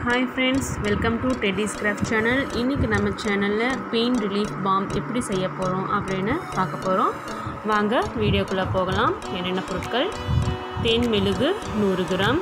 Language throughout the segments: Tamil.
Hi friends, welcome to Teddy's Craft channel. இன்னைக்கு நம்ம சேனல்ல பெயின் ரிலீஃப் பாம் எப்படி செய்ய போறோம் அப்படினு பார்க்க போறோம். வாங்க வீடியோக்குள்ள போகலாம். என்னென்ன பொருட்கள்: தேன் மெழுகு 100 கிராம்,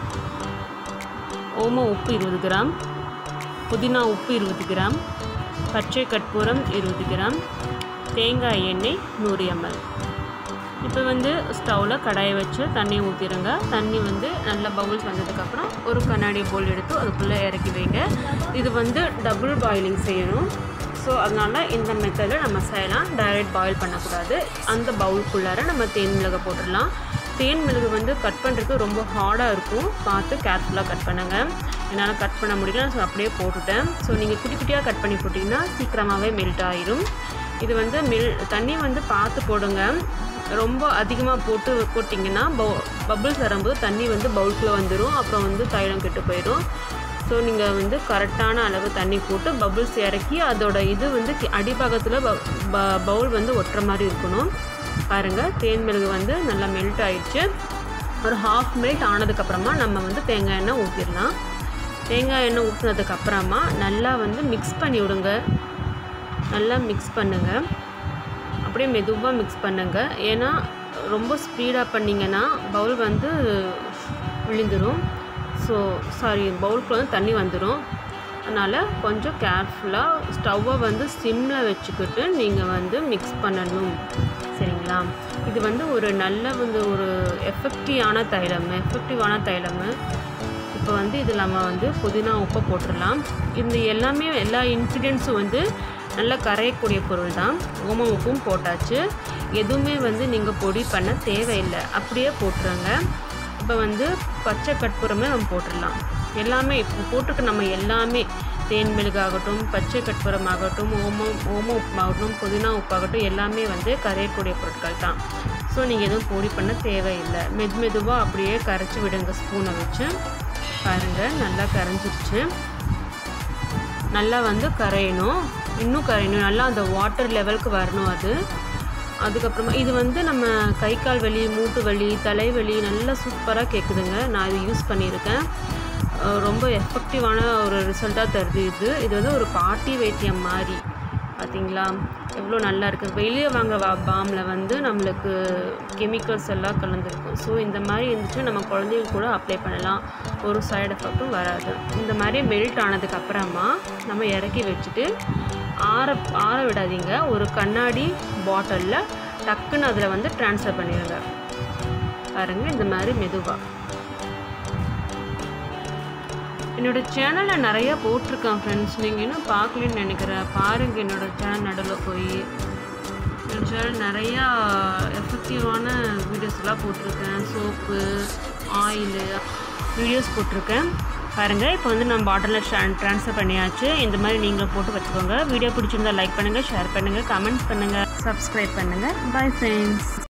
ஓம உப்பு 20 கிராம், புதினா உப்பு 20 கிராம், பச்சை கற்பூரம் 20 கிராம், தேங்காய் எண்ணெய் 100 ml. இப்போ வந்து ஸ்டவ்வில் கடாயை வச்சு தண்ணி ஊற்றிடுங்க. தண்ணி வந்து நல்ல பவுல்ஸ் வந்ததுக்கப்புறம் ஒரு கண்ணாடி பவுல் எடுத்து அதுக்குள்ளே இறக்கி வைங்க. இது வந்து டபுள் பாயிலிங் செய்யணும். ஸோ அதனால் இந்த மெத்தடில் நம்ம செய்யலாம். டைரெக்ட் பாயில் பண்ணக்கூடாது. அந்த பவுலுக்குள்ளார நம்ம தேன் மிளகை போட்டுடலாம். தேன் மிளகு வந்து கட் பண்ணுறதுக்கு ரொம்ப ஹார்டாக இருக்கும். பார்த்து கேர்ஃபுல்லாக கட் பண்ணுங்கள். என்னால் கட் பண்ண முடியல, ஸோ அப்படியே போட்டுட்டேன். ஸோ நீங்கள் குட்டி குட்டியாக கட் பண்ணி போட்டிங்கன்னா சீக்கிரமாகவே மெல்ட் ஆகிடும். இது வந்து தண்ணி வந்து பார்த்து போடுங்க. ரொம்ப அதிகமாக போட்டிங்கன்னா பபுள்ஸ் வரும்போது தண்ணி வந்து பவுலுக்குள்ளே வந்துடும். அப்புறம் வந்து தைலம் கெட்டு போயிடும். ஸோ நீங்கள் வந்து கரெக்டான அளவு தண்ணி போட்டு பபுள்ஸ் இறக்கி அதோட இது வந்து அடிபாகத்தில் பவுல் வந்து ஒட்டுற மாதிரி இருக்கணும். பாருங்கள், தேன் மிளகு வந்து நல்லா மெல்ட் ஆகிடுச்சு. ஒரு ஹாஃப் மினிட் ஆனதுக்கப்புறமா நம்ம வந்து தேங்காய் எண்ணெய் ஊற்றிடலாம். தேங்காய் எண்ணெய் ஊற்றினதுக்கப்புறமா நல்லா வந்து மிக்ஸ் பண்ணி விடுங்க. நல்லா மிக்ஸ் பண்ணுங்கள். அப்படியே மெதுவாக மிக்ஸ் பண்ணுங்கள். ஏன்னா ரொம்ப ஸ்பீடாக பண்ணிங்கன்னா பவுல் வந்து விழுந்துடும். பவுலுக்குள்ள வந்து தண்ணி வந்துடும். அதனால் கொஞ்சம் கேர்ஃபுல்லாக ஸ்டவ்வை வந்து சிம்மில் வச்சுக்கிட்டு நீங்கள் வந்து மிக்ஸ் பண்ணணும். சரிங்களா? இது வந்து ஒரு நல்ல வந்து ஒரு எஃபெக்டிவான தைலம். இப்போ வந்து இது நம்ம வந்து புதினா உப்பை போட்டுடலாம். இந்த எல்லா இன்க்ரீடியன்ஸும் வந்து நல்லா கரையக்கூடிய பொருள் தான். ஓம உப்பும் போட்டாச்சு. எதுவுமே வந்து நீங்கள் பொடி பண்ண தேவையில்லை, அப்படியே போட்டுருங்க. இப்போ வந்து பச்சை கற்பூரமே நம்ம போட்டுடலாம். எல்லாமே இப்போ போட்டுருக்கு. நம்ம எல்லாமே தேன் மெழுகாகட்டும், பச்சை கற்பூரம் ஆகட்டும், ஓம உப்பாகட்டும், புதினா உப்பாகட்டும் எல்லாமே வந்து கரையக்கூடிய பொருட்கள் தான். ஸோ நீங்கள் எதுவும் பொடி பண்ண தேவையில்லை. மெதுவாக அப்படியே கரைச்சி விடுங்க ஸ்பூனை வச்சு. பாருங்கள், நல்லா கரைஞ்சிருச்சு. நல்லா வந்து கரையணும், இன்னும் கரையணும். நல்லா அந்த வாட்டர் லெவலுக்கு வரணும் அது. அதுக்கப்புறமா இது வந்து நம்ம கை கால் வலி, மூட்டு வலி, தலைவலி நல்லா சூப்பராக கேட்குதுங்க. நான் இது யூஸ் பண்ணியிருக்கேன். ரொம்ப எஃபெக்டிவான ஒரு ரிசல்ட்டாக தருது. இது வந்து ஒரு பாட்டி வைத்தியம் மாதிரி. பார்த்தீங்களா எவ்வளோ நல்லா இருக்குது. வெளியே வாங்குற பாமில் வந்து நம்மளுக்கு கெமிக்கல்ஸ் எல்லாம் கலந்துருக்கும். ஸோ இந்த மாதிரி இருந்துச்சுன்னா நம்ம குழந்தைங்க கூட அப்ளை பண்ணலாம். ஒரு சைடு எஃபெக்ட்டும் வராது. இந்த மாதிரி மெல்ட் ஆனதுக்கப்புறமா நம்ம இறக்கி வச்சுட்டு ஆற விடாதீங்க. ஒரு கண்ணாடி பாட்டிலில் டக்குன்னு அதில் வந்து ட்ரான்ஸ்ஃபர் பண்ணிடுங்க. பாருங்கள், இந்த மாதிரி மெதுவாக. என்னோடய சேனலில் நிறையா போட்டிருக்கேன் ஃப்ரெண்ட்ஸ். நீங்கள் இன்னும் பார்க்கலன்னு நினைக்கிறேன். பாருங்கள், என்னோடய சேனல் நடுவில் போய் என்னோடய சேனல் நிறையா எஃபெக்டிவான வீடியோஸ்லாம் போட்டிருக்கேன். சோப்பு, ஆயிலு வீடியோஸ் போட்டிருக்கேன். பாருங்கள், இப்போ வந்து நம்ம பாட்டிலில் ட்ரான்ஸ்ஃபர் பண்ணியாச்சு. இந்த மாதிரி நீங்கள் போட்டு வச்சுக்கோங்க. வீடியோ பிடிச்சிருந்தால் லைக் பண்ணுங்கள், ஷேர் பண்ணுங்கள், கமெண்ட் பண்ணுங்கள், சப்ஸ்கிரைப் பண்ணுங்கள். Bye friends.